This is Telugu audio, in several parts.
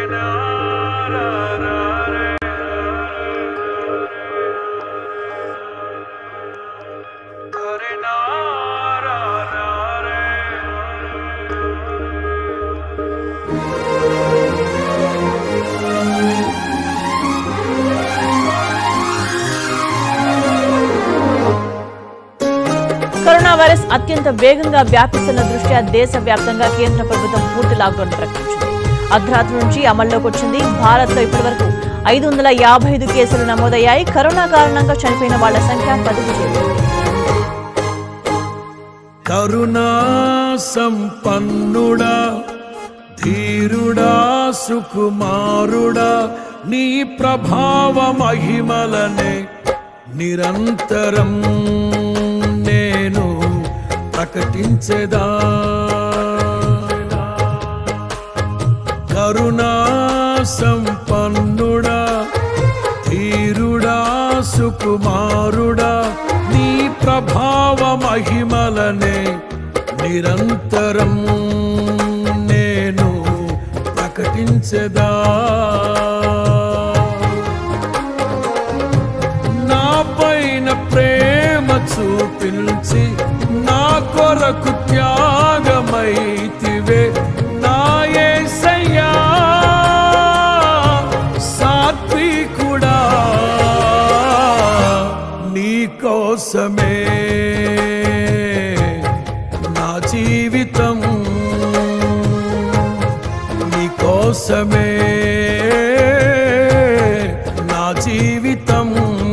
కరోనా వైరస్ అత్యంత వేగంగా వ్యాపిస్తున్న దృష్ట్యా దేశవ్యాప్తంగా కేంద్ర ప్రభుత్వం పూర్తి లాక్డౌన్ ప్రకటించింది. అర్ధరాత్రి నుంచి అమల్లోకి వచ్చింది. భారత్లో ఇప్పటివరకు 555 కేసులు నమోదయ్యాయి. కరోనా కారణంగా చనిపోయిన వాళ్ల సంఖ్య 10కి చేరింది. కరుణా సంపన్నుడా ధీరుడా సుకుమారుడా నీ ప్రభావ మహిమలనే నిరంతరం నేను ప్రకటించెదా. కరుణా సంపన్నుడా ధీరుడా సుకుమారుడా నీ ప్రభావ మహిమలనే నిరంతరం నేను ప్రకటించెదా. నా పైన ప్రేమ చూపించి నా కొరకు త్యాగమైతివే నా యేసయ్యా సాత్వికుడా నీ కోసమే నా జీవితం నీ కోసమే నా జీవితం.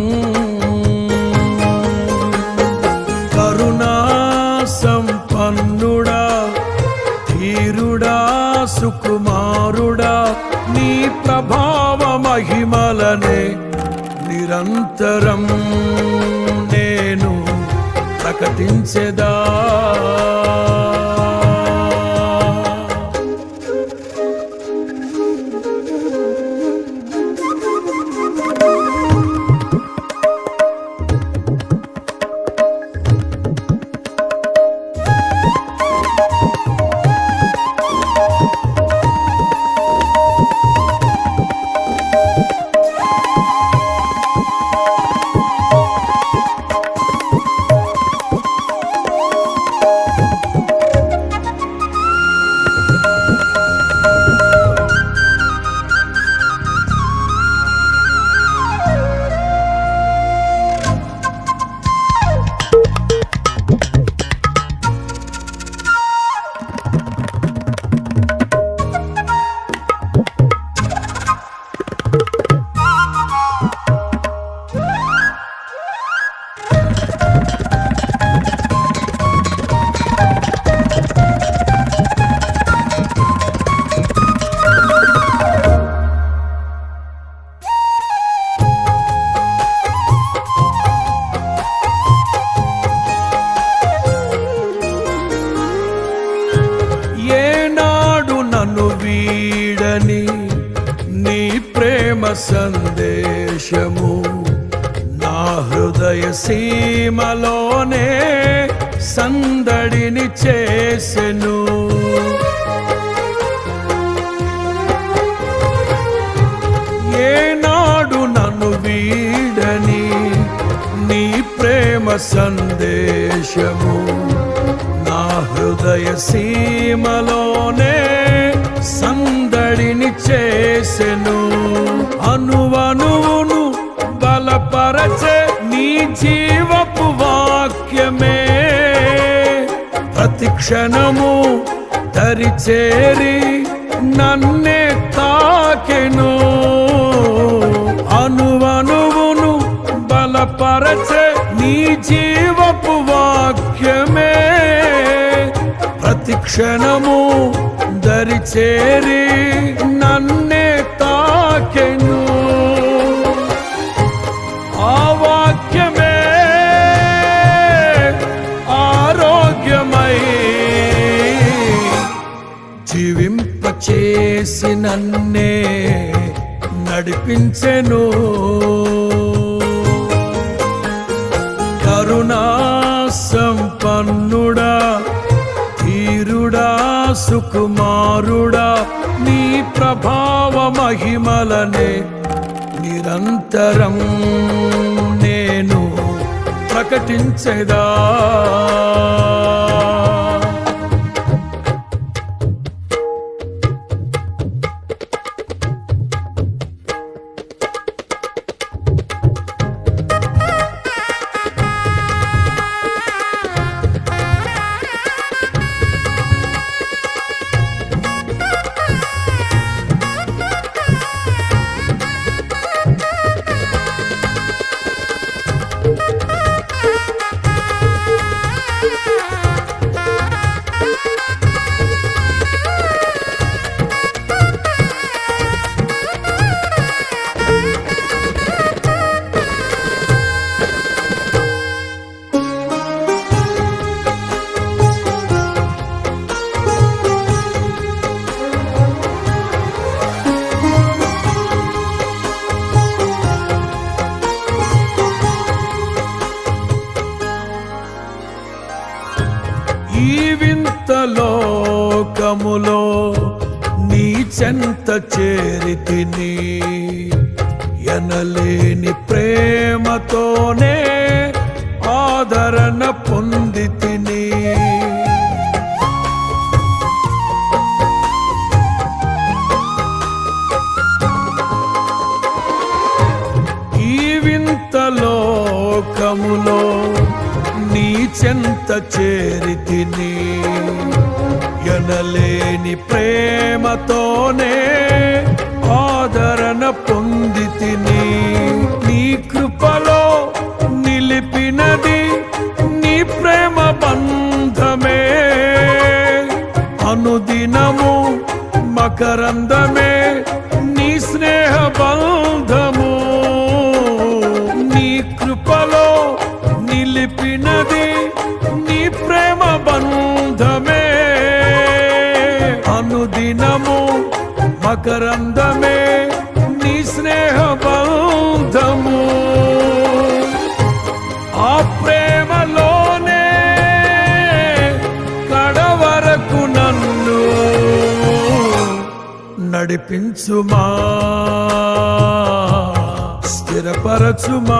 కరుణా సంపన్నుడా ధీరుడా సుకుమారుడా నీ ప్రభావ మహిమలనే నిరంతరం నేను ప్రకటించెదా. వీడని నీ ప్రేమ సందేశము నా హృదయ సీమలోనే సందడిని చేసెను. ఏనాడు నన్ను వీడని నీ ప్రేమ సందేశము నా హృదయ సీమలోనే సందడిని చేసెను. అనువనువును బలపరచే నీ జీవపు వాక్యమే ప్రతి క్షణము దరిచేరి నన్నే తాకెను. అనువనువును బలపరచే నీ జీవపు వాక్యమే ప్రతి క్షణము దరిచేరి నన్నే తాకెను. ఆ వాక్యమే ఆరోగ్యమై జీవింపచేసి నన్నే నడిపించెను. కరుణా సంపన్నుడా ధీరుడా సుకుమారుడా నీ ప్రభావ మహిమలనే నిరంతరం నేను ప్రకటించెదా. ఈ వింత లోకములో నీ చెంత చేరితిని, ఎనలేని ప్రేమతోనే ఆదరణ పొందితిని. ఈ వింత లోకములో నీ చెంత చేరితిని, ఎనలేని ప్రేమతోనే ఆదరణ పొందితిని. నీ కృపలో నిలిపినది నీ ప్రేమ బంధమే, అనుదినము మకరందమే నీ స్నేహ బంధము. నీ కృపలో నిలిపినది నీ ప్రేమ బంధమే, అనుదినము మకరందమే నీ స్నేహ బంధము. ఆ ప్రేమలోనే కడవరకు నన్ను నడిపించుమా, స్థిరపరచుమా.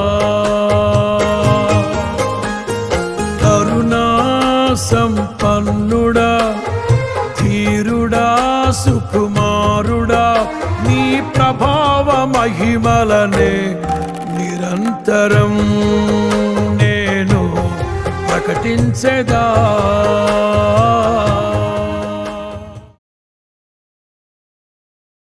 కరుణా సంపన్నుడా, ధీరుడా, సుకుమారుడా, నీ ప్రభావ మహిమలనే నిరంతరం నేను ప్రకటించెదా.